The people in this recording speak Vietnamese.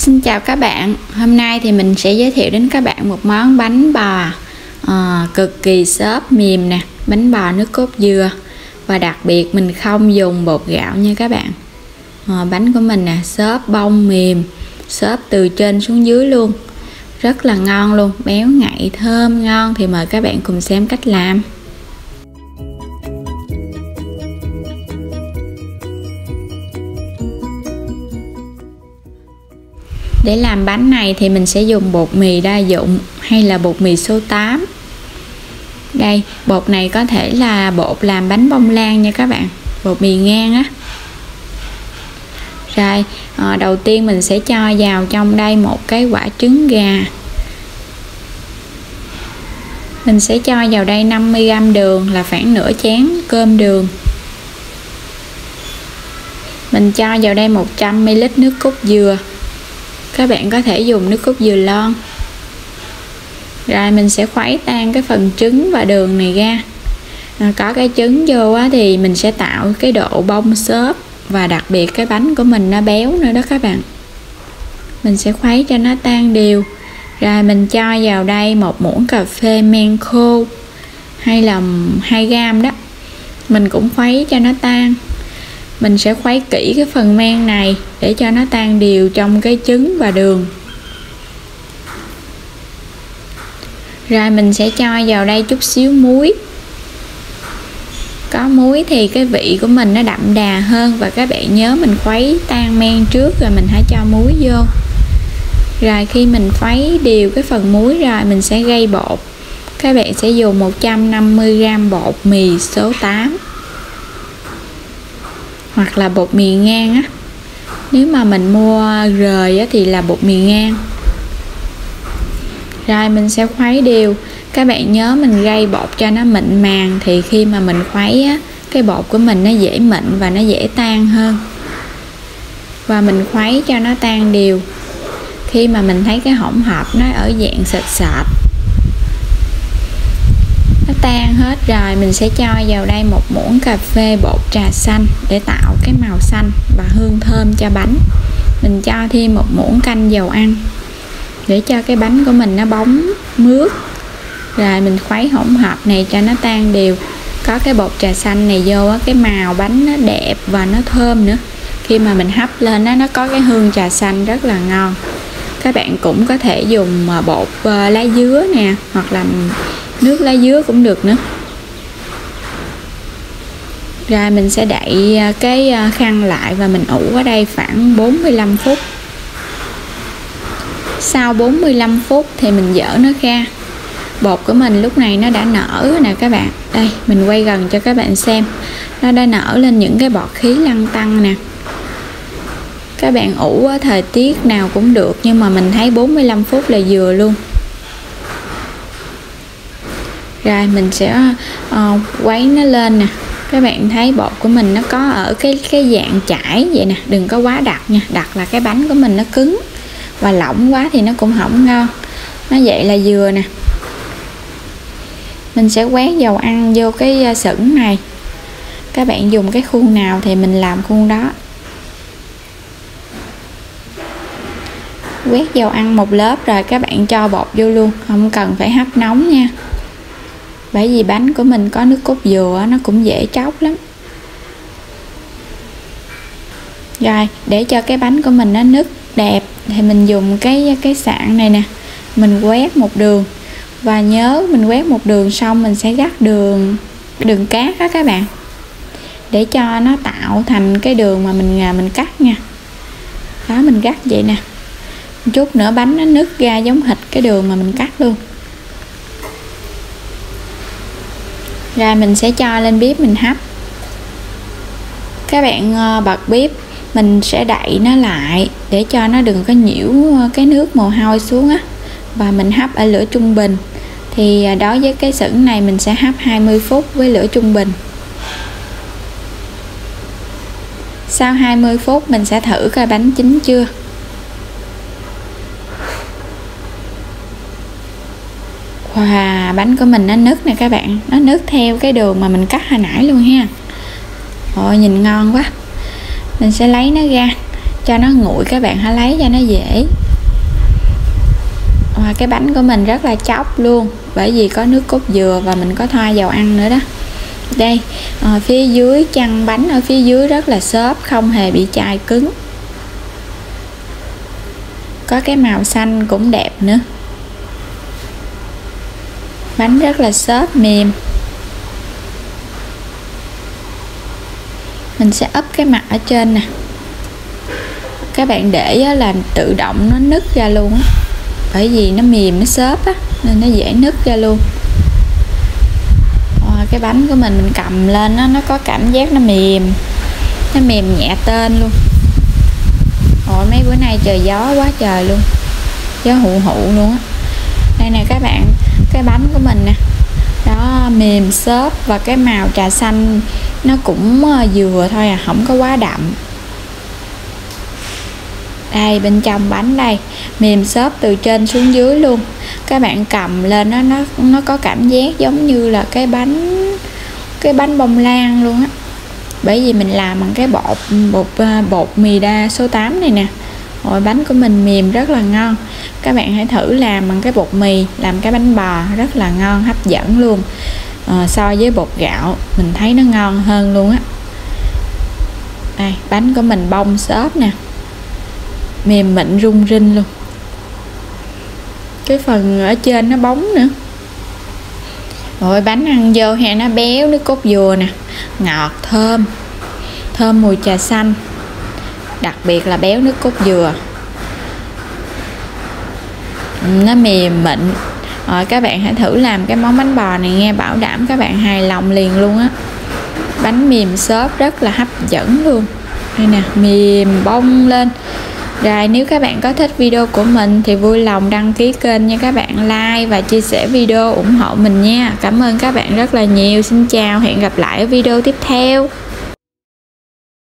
Xin chào các bạn, hôm nay thì mình sẽ giới thiệu đến các bạn một món bánh bò cực kỳ xốp mềm nè, bánh bò nước cốt dừa. Và đặc biệt mình không dùng bột gạo nha các bạn. Bánh của mình nè, xốp bông mềm, xốp từ trên xuống dưới luôn, rất là ngon luôn, béo ngậy, thơm ngon. Thì mời các bạn cùng xem cách làm. Để làm bánh này thì mình sẽ dùng bột mì đa dụng hay là bột mì số 8. Đây, bột này có thể là bột làm bánh bông lan nha các bạn, bột mì ngang á. Rồi, đầu tiên mình sẽ cho vào trong đây một cái quả trứng gà. Mình sẽ cho vào đây 50g đường là khoảng nửa chén cơm đường. Mình cho vào đây 100ml nước cốt dừa. Các bạn có thể dùng nước cốt dừa lon. Rồi mình sẽ khuấy tan cái phần trứng và đường này ra. Có cái trứng vô á, thì mình sẽ tạo cái độ bông xốp. Và đặc biệt cái bánh của mình nó béo nữa đó các bạn. Mình sẽ khuấy cho nó tan đều. Rồi mình cho vào đây một muỗng cà phê men khô hay là 2g đó. Mình cũng khuấy cho nó tan. Mình sẽ khuấy kỹ cái phần men này để cho nó tan đều trong cái trứng và đường. Rồi mình sẽ cho vào đây chút xíu muối. Có muối thì cái vị của mình nó đậm đà hơn. Và các bạn nhớ mình khuấy tan men trước rồi mình hãy cho muối vô. Rồi khi mình khuấy đều cái phần muối rồi mình sẽ gây bột. Các bạn sẽ dùng 150g bột mì số 8 hoặc là bột mì ngang á. Nếu mà mình mua rời á, thì là bột mì ngang. Rồi mình sẽ khuấy đều. Các bạn nhớ mình gây bột cho nó mịn màng. Thì khi mà mình khuấy á, cái bột của mình nó dễ mịn và nó dễ tan hơn. Và mình khuấy cho nó tan đều. Khi mà mình thấy cái hỗn hợp nó ở dạng sệt sệt, nó tan hết rồi, mình sẽ cho vào đây một muỗng cà phê bột trà xanh để tạo cái màu xanh và hương thơm cho bánh. Mình cho thêm một muỗng canh dầu ăn để cho cái bánh của mình nó bóng mướt. Rồi mình khuấy hỗn hợp này cho nó tan đều. Có cái bột trà xanh này vô á, cái màu bánh nó đẹp và nó thơm nữa. Khi mà mình hấp lên nó có cái hương trà xanh rất là ngon. Các bạn cũng có thể dùng bột lá dứa nè, hoặc là nước lá dứa cũng được nữa. Rồi mình sẽ đậy cái khăn lại và mình ủ ở đây khoảng 45 phút. Sau 45 phút thì mình dỡ nó ra. Bột của mình lúc này nó đã nở nè các bạn. Đây, mình quay gần cho các bạn xem. Nó đã nở lên những cái bọt khí lăn tăn nè. Các bạn ủ ở thời tiết nào cũng được, nhưng mà mình thấy 45 phút là vừa luôn. Rồi mình sẽ quấy nó lên nè. Các bạn thấy bột của mình nó có ở cái dạng chảy vậy nè, đừng có quá đặc nha. Đặc là cái bánh của mình nó cứng, và lỏng quá thì nó cũng không ngon. Nó vậy là vừa nè. Mình sẽ quét dầu ăn vô cái sửng này. Các bạn dùng cái khuôn nào thì mình làm khuôn đó. Quét dầu ăn một lớp rồi các bạn cho bột vô luôn, không cần phải hấp nóng nha. Bởi vì bánh của mình có nước cốt dừa nó cũng dễ tróc lắm. Rồi để cho cái bánh của mình nó nứt đẹp thì mình dùng cái sạn này nè, mình quét một đường. Và nhớ mình quét một đường xong mình sẽ gắt đường cát đó các bạn, để cho nó tạo thành cái đường mà mình cắt nha. Đó, mình gắt vậy nè. Một chút nữa bánh nó nứt ra giống hệt cái đường mà mình cắt luôn. Rồi mình sẽ cho lên bếp mình hấp. Các bạn bật bếp, mình sẽ đậy nó lại để cho nó đừng có nhiễu cái nước mồ hôi xuống á. Và mình hấp ở lửa trung bình. Thì đối với cái sửng này mình sẽ hấp 20 phút với lửa trung bình. Sau 20 phút mình sẽ thử coi bánh chín chưa. Wow, bánh của mình nó nứt nè các bạn. Nó nứt theo cái đường mà mình cắt hồi nãy luôn ha. Ôi nhìn ngon quá. Mình sẽ lấy nó ra cho nó nguội, các bạn hãy lấy cho nó dễ. Cái bánh của mình rất là chóc luôn, bởi vì có nước cốt dừa và mình có thoa dầu ăn nữa đó. Đây, phía dưới chân bánh ở phía dưới rất là xốp, không hề bị chai cứng. Có cái màu xanh cũng đẹp nữa. Bánh rất là xốp mềm. Mình sẽ úp cái mặt ở trên nè. Các bạn để là tự động nó nứt ra luôn á, bởi vì nó mềm, nó xốp á, nên nó dễ nứt ra luôn. Cái bánh của mình cầm lên nó có cảm giác nó mềm nhẹ tên luôn. Mấy bữa nay trời gió quá trời luôn, gió hụ luôn á. Đây nè các bạn, cái bánh của mình nè, đó, mềm xốp và cái màu trà xanh nó cũng vừa thôi à, không có quá đậm. Đây, bên trong bánh đây, mềm xốp từ trên xuống dưới luôn. Các bạn cầm lên nó có cảm giác giống như là cái bánh bông lan luôn á. Bởi vì mình làm bằng cái bột mì đa số 8 này nè. Bánh của mình mềm rất là ngon. Các bạn hãy thử làm bằng cái bột mì, làm cái bánh bò rất là ngon, hấp dẫn luôn. So với bột gạo mình thấy nó ngon hơn luôn á. Đây, bánh của mình bông xốp nè, mềm mịn rung rinh luôn. Cái phần ở trên nó bóng nữa. Bánh ăn vô ha, nó béo nước cốt dừa nè, ngọt thơm mùi trà xanh, đặc biệt là béo nước cốt dừa. Nó mềm mịn. Các bạn hãy thử làm cái món bánh bò này nghe, bảo đảm các bạn hài lòng liền luôn á. Bánh mềm xốp rất là hấp dẫn luôn. Đây nè, mềm bông lên. Rồi, nếu các bạn có thích video của mình thì vui lòng đăng ký kênh nha các bạn, like và chia sẻ video ủng hộ mình nha. Cảm ơn các bạn rất là nhiều. Xin chào, hẹn gặp lại ở video tiếp theo.